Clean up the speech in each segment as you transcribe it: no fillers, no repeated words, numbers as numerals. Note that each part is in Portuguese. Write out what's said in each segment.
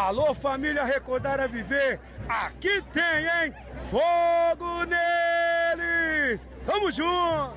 Alô, família Recordar a Viver, aqui tem, hein? Fogo neles! Tamo junto!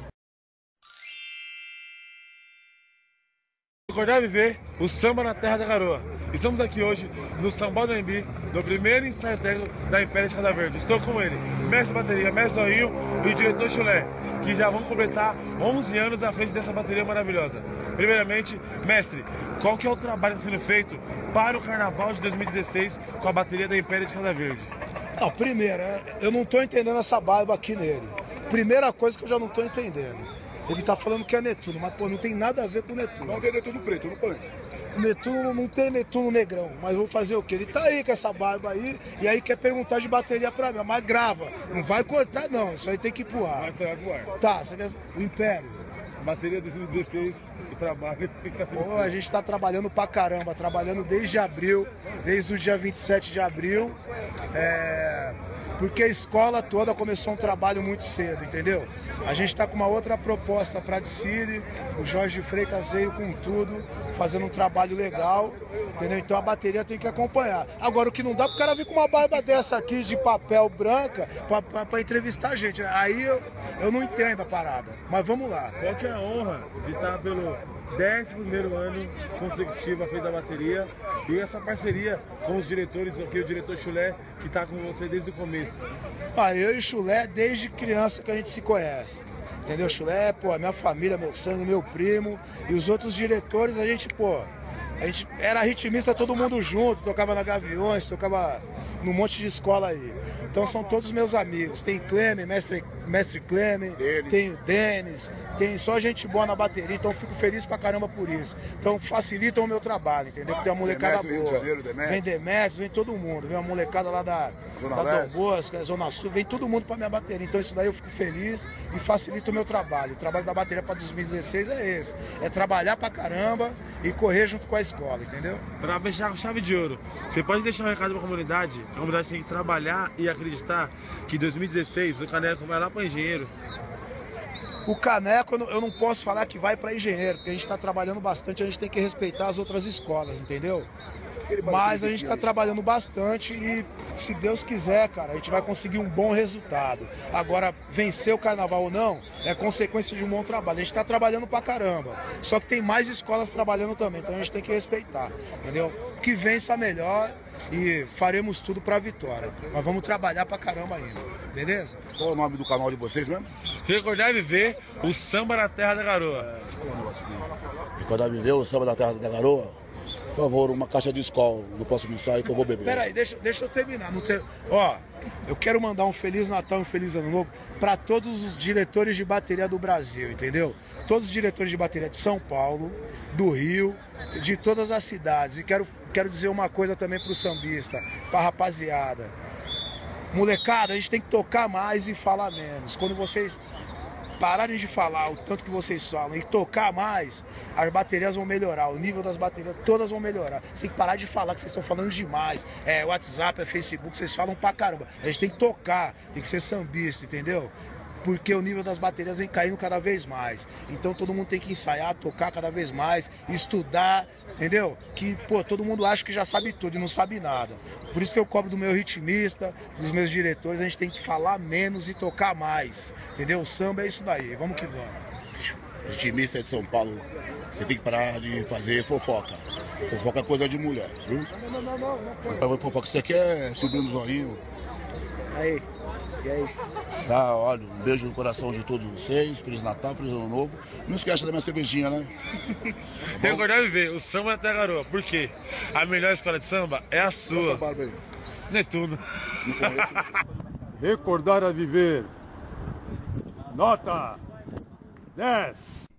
Recordar a Viver, o samba na terra da garoa. Estamos aqui hoje no Sambal do Anhembi, no primeiro ensaio técnico da Império de Casa Verde. Estou com ele, mestre bateria, mestre Zoinho e o diretor Chulé, que já vão completar 11 anos à frente dessa bateria maravilhosa. Primeiramente, mestre, qual que é o trabalho sendo feito para o Carnaval de 2016 com a bateria da Império de Casa Verde? Não, primeiro, eu não estou entendendo essa barba aqui nele. Primeira coisa que eu já não estou entendendo. Ele tá falando que é Netuno, mas pô, não tem nada a ver com Netuno. Não tem Netuno preto, não põe. Netuno não tem Netuno negrão, mas vou fazer o quê? Ele tá aí com essa barba aí e aí quer perguntar de bateria pra mim, mas grava. Não vai cortar não, isso aí tem que ir pro ar. Vai pro ar. Tá, você quer o Império. Bateria 2016, o trabalho tem que estar sendo Pô, a gente tá trabalhando pra caramba, trabalhando desde abril, desde o dia 27 de abril. Porque a escola toda começou um trabalho muito cedo, entendeu? A gente está com uma outra proposta para a desfile, o Jorge Freitas veio com tudo, fazendo um trabalho legal, entendeu? Então a bateria tem que acompanhar. Agora, o que não dá pro cara vir com uma barba dessa aqui de papel branca para entrevistar a gente. Aí eu não entendo a parada, mas vamos lá. Qual que é a honra de estar pelo 11º ano consecutivo à frente da bateria e essa parceria com os diretores, aqui o diretor Chulé, que está com você desde o começo? Eu e o Chulé, desde criança que a gente se conhece. Entendeu? Chulé, pô, minha família, meu sangue, meu primo. E os outros diretores, a gente era ritmista todo mundo junto, tocava na Gaviões, tocava num monte de escola aí. Então são todos meus amigos. Tem Cleme, mestre Cleme, tem o Denis, tem só gente boa na bateria, então eu fico feliz pra caramba por isso. Então facilitam o meu trabalho, entendeu? Porque tem uma molecada boa. Vem Demetrios, vem todo mundo, vem uma molecada lá da Dom Bosco, da Zona Sul, vem todo mundo pra minha bateria. Então isso daí eu fico feliz e facilita o meu trabalho. O trabalho da bateria pra 2016 é esse. É trabalhar pra caramba e correr junto com a escola, entendeu? Pra fechar com chave de ouro, você pode deixar um recado pra comunidade? A comunidade tem que trabalhar e acreditar que em 2016 o Caneco vai lá para engenheiro. O Caneco eu não posso falar que vai para engenheiro, porque a gente está trabalhando bastante, a gente tem que respeitar as outras escolas, entendeu? Mas a gente está trabalhando bastante e, se Deus quiser, cara, a gente vai conseguir um bom resultado. Agora, vencer o Carnaval ou não é consequência de um bom trabalho. A gente está trabalhando pra caramba, só que tem mais escolas trabalhando também, então a gente tem que respeitar, entendeu? Que vença melhor e faremos tudo pra vitória. Mas vamos trabalhar pra caramba ainda, beleza? Qual é o nome do canal de vocês mesmo? Recordar e Viver, o samba na terra da garoa. Deixa eu falar um negócio aqui. Recordar e Viver, o samba da terra da garoa. Por favor, uma caixa de Skol no próximo ensaio que eu vou beber. Peraí, deixa eu terminar. Ó, eu quero mandar um Feliz Natal e um Feliz Ano Novo para todos os diretores de bateria do Brasil, entendeu? Todos os diretores de bateria de São Paulo, do Rio, de todas as cidades. E quero dizer uma coisa também pro sambista, pra rapaziada. Molecada, a gente tem que tocar mais e falar menos. Quando vocês pararem de falar o tanto que vocês falam e tocar mais, as baterias vão melhorar, o nível das baterias todas vão melhorar. Você tem que parar de falar que vocês estão falando demais. É WhatsApp, é Facebook, vocês falam pra caramba. A gente tem que tocar, tem que ser sambista, entendeu? Porque o nível das baterias vem caindo cada vez mais. Então todo mundo tem que ensaiar, tocar cada vez mais, estudar, entendeu? Que, pô, todo mundo acha que já sabe tudo e não sabe nada. Por isso que eu cobro do meu ritmista, dos meus diretores, a gente tem que falar menos e tocar mais, entendeu? O samba é isso daí, vamos que vamos. Ritmista de São Paulo, você tem que parar de fazer fofoca. Fofoca é coisa de mulher, viu? Não. Fofoca, você quer subir no Zoinho? Aí, e aí? Tá, olha, um beijo no coração de todos vocês, Feliz Natal, Feliz Ano Novo. Não esqueça da minha cervejinha, né? Recordar e Viver, o samba na terra da garoa. Por quê? A melhor escola de samba é a sua. Essa barba aí. Netuno. Não conheço. Recordar a Viver. Nota 10.